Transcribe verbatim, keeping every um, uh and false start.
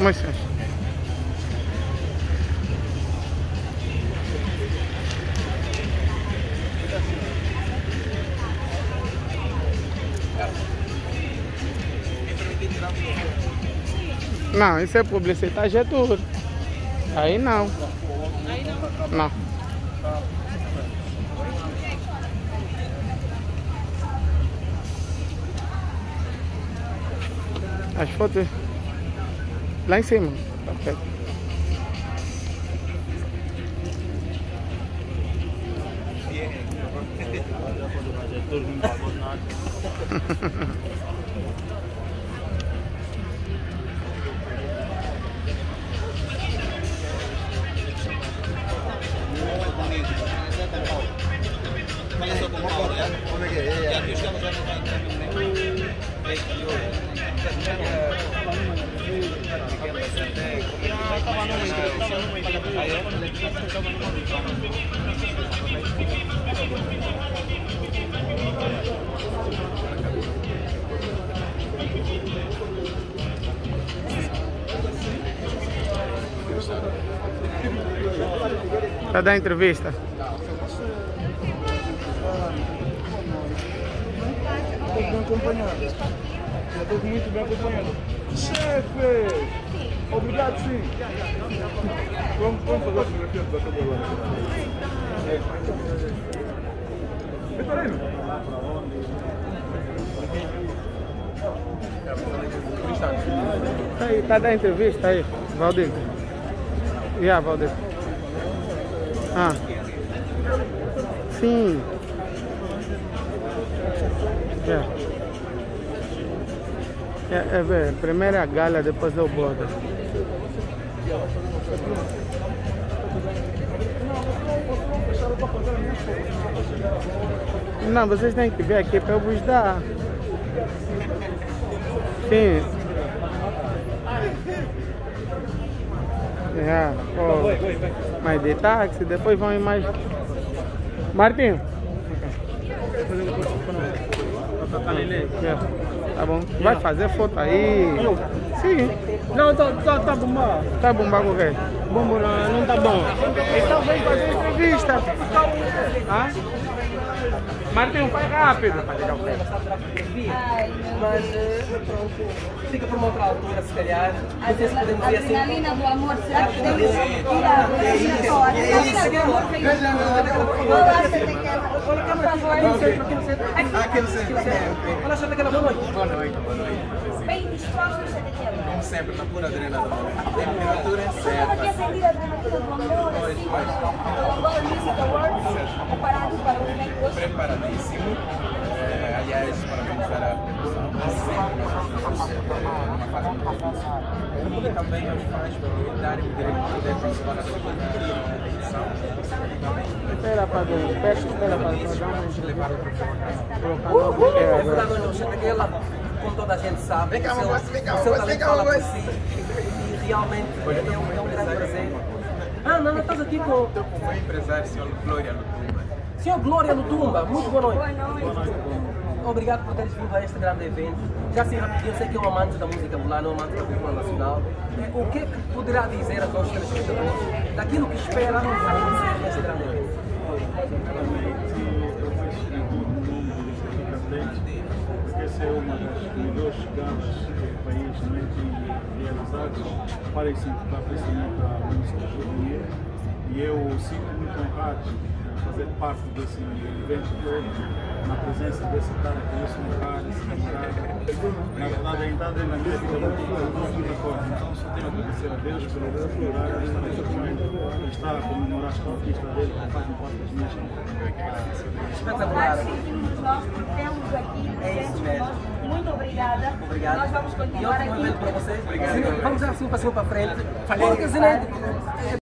licença. Não, isso é publicidade, é tudo. Aí não. Aí não? Não. As fotos lá em cima. Perfeito. Tá dando entrevista? Estou bem acompanhado. Já estou muito bem acompanhado. Chefe! Obrigado, sim. Vamos, vamos fazer a fotografia da câmera agora. Vitorino! Tá aí, tá dando entrevista aí, Valdir. E a Valdir? Ah. Sim. É. É, é ver, primeiro é a gala, depois é o bordo. Não, vocês têm que ver aqui para eu vos dar. Sim. É, oh. Mas de táxi, depois vão ir mais. Martinho. É. Tá bom. Vai fazer foto aí. Sim. Não, tá, tá, tá bombado. Tá bombado o quê? Bombo não, não tá bom. Então vem fazer entrevista. Ah? Martinho, faz rápido. Mas fica por uma outra altura, se calhar. Não sei se podemos ir assim. Adrenalina do amor, será que podemos tirar? Adrenalina do amor veio. Olá, você tem que... Por favor. Aqui no centro. Olha só daquela boa noite. Boa noite, boa noite. Bem dispostos, você tem que... Como sempre, na pura adrenalina. A temperatura é certa. Aqui é sentir a adrenalina do amor, assim. O Angola Music Awards, preparado para o evento hoje. Preparadíssimo. É, aliás, parabenizar a produção. Uma fase muito difícil. E também aos fãs por darem o direito de poder participar da segunda edição. Espera para ver, espera, espera para ver. Vamos levar o troféu. Uhul! É verdade, não chega aquela, como toda a gente sabe, vem cá, o seu, vem cá, o seu talento fala por si. E realmente é um, é um grande prazer. Ah, não, não estás aqui com... Estou com o meu empresário, senhor Glória Lutumba. senhor Glória Lutumba, muito boa noite. Boa noite. Obrigado por teres vindo a este grande evento. Já assim rapidinho, eu sei que é um amante da música angolana, um amante da cultura nacional. O que é que poderá dizer a todos os telespectadores daquilo que espera acontecer neste grande evento? Porque essa é uma das melhores chegadas que o país também tem realizado para incentivar precisamente a música juvenil. E eu sinto muito honrado de fazer parte desse evento todo, na presença desse cara que eu sou um cara, esse camarada. Na verdade, a entrada na minha vida não muita coisa. Então, só tenho a agradecer a Deus pelo oportunidade de estar neste momento, estar a comemorar a conquista dele, que fazem parte das minhas vidas. Espetacular. Sentimos nós que temos aqui, É isso mesmo. muito obrigada. Obrigado. Nós vamos E continuar ótimo aqui. evento para vocês. Obrigado. Vamos já assim um passinho para frente. Falei. Porque, Zinete,